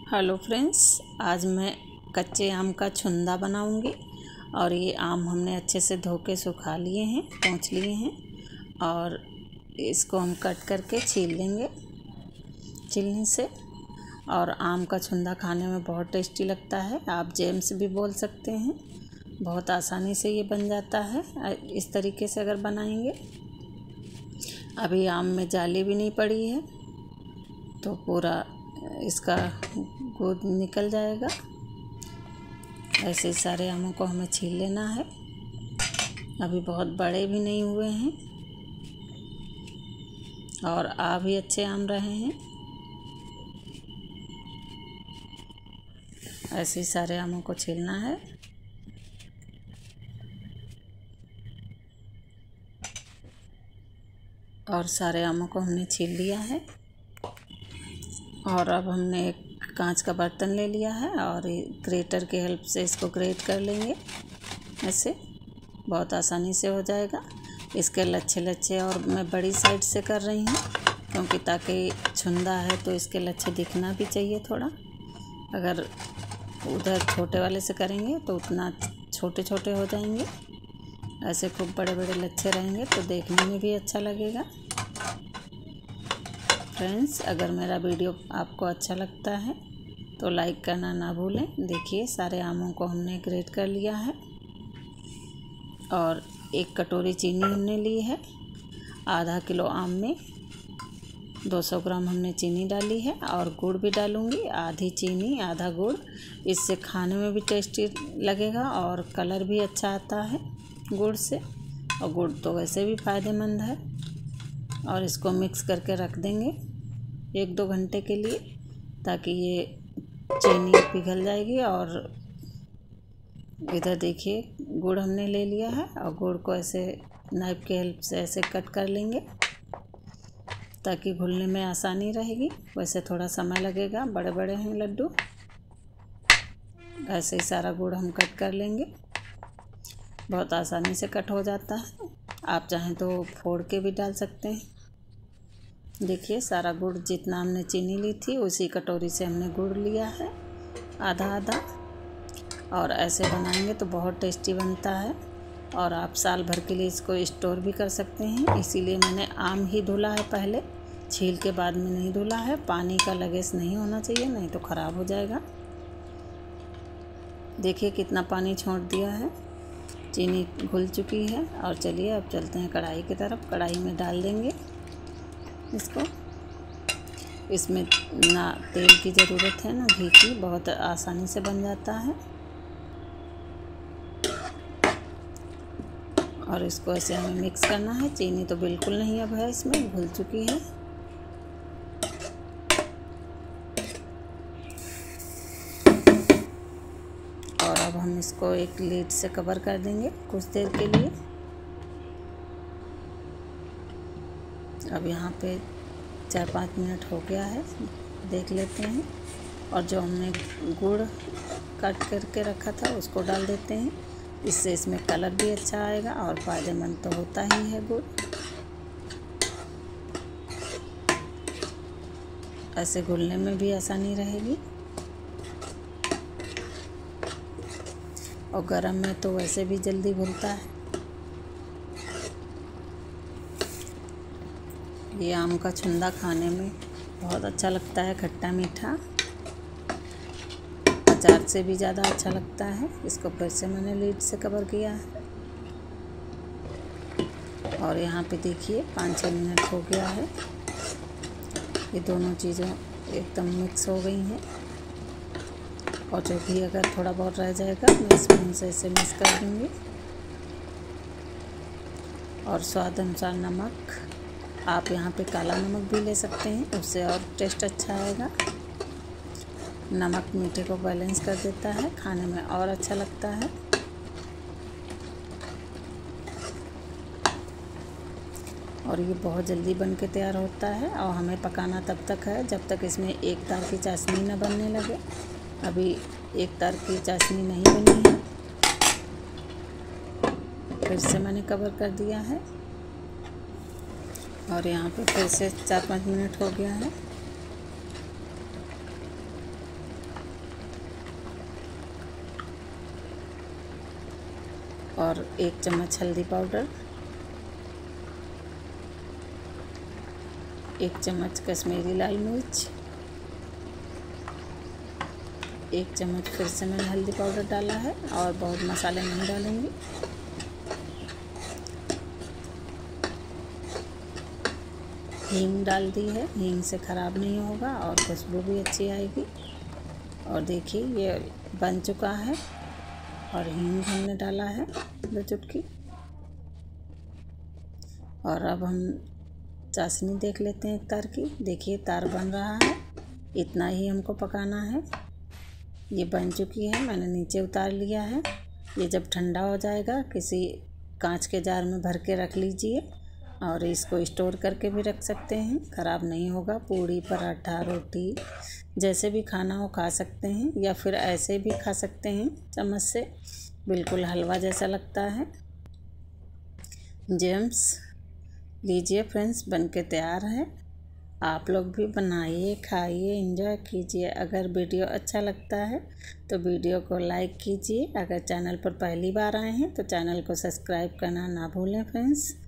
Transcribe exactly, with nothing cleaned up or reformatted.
Hello friends, आज मैं कच्चे आम का छुंदा बनाऊंगी। और ये आम हमने अच्छे से धो के सुखा लिए हैं, पोंछ लिए हैं और इसको हम कट करके छील लेंगे छीलने से। और आम का छुंदा खाने में बहुत टेस्टी लगता है। आप जेम्स भी बोल सकते हैं। बहुत आसानी से ये बन जाता है इस तरीके से अगर बनाएंगे। अभी आम में जाली भी नहीं पड़ी है तो पूरा इसका गूद निकल जाएगा। ऐसे सारे आमों को हमें छील लेना है। अभी बहुत बड़े भी नहीं हुए हैं और आ भी अच्छे आम रहे हैं। ऐसे सारे आमों को छीलना है। और सारे आमों को हमने छील लिया है। और अब हमने एक कांच का बर्तन ले लिया है और ग्रेटर के हेल्प से इसको ग्रेट कर लेंगे। ऐसे बहुत आसानी से हो जाएगा। इसके लच्छे लच्छे और मैं बड़ी साइड से कर रही हूँ क्योंकि ताकि छुंदा है तो इसके लच्छे दिखना भी चाहिए थोड़ा। अगर उधर छोटे वाले से करेंगे तो उतना छोटे छोटे हो जाएंगे। ऐसे खूब बड़े बड़े लच्छे रहेंगे तो देखने में भी अच्छा लगेगा। फ्रेंड्स, अगर मेरा वीडियो आपको अच्छा लगता है तो लाइक करना ना भूलें। देखिए सारे आमों को हमने ग्रेट कर लिया है और एक कटोरी चीनी हमने ली है। आधा किलो आम में दो सौ ग्राम हमने चीनी डाली है और गुड़ भी डालूँगी। आधी चीनी आधा गुड़, इससे खाने में भी टेस्टी लगेगा और कलर भी अच्छा आता है गुड़ से। और गुड़ तो वैसे भी फ़ायदेमंद है। और इसको मिक्स करके रख देंगे एक दो घंटे के लिए ताकि ये चीनी पिघल जाएगी। और इधर देखिए गुड़ हमने ले लिया है और गुड़ को ऐसे नाइफ के हेल्प से ऐसे कट कर लेंगे ताकि घुलने में आसानी रहेगी। वैसे थोड़ा समय लगेगा, बड़े बड़े हैं लड्डू। ऐसे ही सारा गुड़ हम कट कर लेंगे। बहुत आसानी से कट हो जाता है। आप चाहें तो फोड़ के भी डाल सकते हैं। देखिए सारा गुड़ जितना हमने चीनी ली थी उसी कटोरी से हमने गुड़ लिया है, आधा आधा। और ऐसे बनाएंगे तो बहुत टेस्टी बनता है और आप साल भर के लिए इसको स्टोर भी कर सकते हैं। इसीलिए मैंने आम ही धुला है पहले, छील के बाद में नहीं धुला है। पानी का लगेज नहीं होना चाहिए, नहीं तो ख़राब हो जाएगा। देखिए कितना पानी छोड़ दिया है। चीनी घुल चुकी है। और चलिए अब चलते हैं कढ़ाई की तरफ। कढ़ाई में डाल देंगे इसको। इसमें ना तेल की ज़रूरत है ना घी की, बहुत आसानी से बन जाता है। और इसको ऐसे हमें मिक्स करना है। चीनी तो बिल्कुल नहीं अब है, इसमें घुल चुकी है। और अब हम इसको एक लीड से कवर कर देंगे कुछ देर के लिए। अब यहाँ पे चार पाँच मिनट हो गया है, देख लेते हैं। और जो हमने गुड़ कट करके रखा था उसको डाल देते हैं। इससे इसमें कलर भी अच्छा आएगा और फ़ायदेमंद तो होता ही है गुड़। ऐसे घुलने में भी आसानी रहेगी। और गरम में तो वैसे भी जल्दी घुलता है। ये आम का छुंदा खाने में बहुत अच्छा लगता है, खट्टा मीठा। अचार से भी ज़्यादा अच्छा लगता है। इसको फिर से मैंने लीड से कवर किया है। और यहाँ पे देखिए पाँच छः मिनट हो गया है। ये दोनों चीज़ें एकदम मिक्स हो गई हैं। और जो भी अगर थोड़ा बहुत रह जाएगा मैं स्पून से इसे मिक्स कर दूँगी। और स्वाद अनुसार नमक, आप यहाँ पे काला नमक भी ले सकते हैं, उससे और टेस्ट अच्छा आएगा। नमक मीठे को बैलेंस कर देता है, खाने में और अच्छा लगता है। और ये बहुत जल्दी बन के तैयार होता है। और हमें पकाना तब तक है जब तक इसमें एक तार की चाशनी न बनने लगे। अभी एक तार की चाशनी नहीं बनी है। फिर से मैंने कवर कर दिया है। और यहाँ पे फिर से चार पाँच मिनट हो गया है। और एक चम्मच हल्दी पाउडर, एक चम्मच कश्मीरी लाल मिर्च, एक चम्मच फिर से मैंने हल्दी पाउडर डाला है और बहुत मसाले नहीं डालूंगी। हींग डाल दी है, हींग से ख़राब नहीं होगा और खुशबू भी अच्छी आएगी। और देखिए ये बन चुका है और हींग हमने डाला है दो चुटकी। और अब हम चाशनी देख लेते हैं एक तार की। देखिए तार बन रहा है, इतना ही हमको पकाना है। ये बन चुकी है, मैंने नीचे उतार लिया है। ये जब ठंडा हो जाएगा किसी कांच के जार में भर के रख लीजिए और इसको स्टोर करके भी रख सकते हैं, ख़राब नहीं होगा। पूड़ी, पराठा, रोटी जैसे भी खाना हो खा सकते हैं या फिर ऐसे भी खा सकते हैं चम्मच से, बिल्कुल हलवा जैसा लगता है। जेम्स लीजिए फ्रेंड्स, बनके तैयार है। आप लोग भी बनाइए, खाइए, एंजॉय कीजिए। अगर वीडियो अच्छा लगता है तो वीडियो को लाइक कीजिए। अगर चैनल पर पहली बार आए हैं तो चैनल को सब्सक्राइब करना ना भूलें फ्रेंड्स।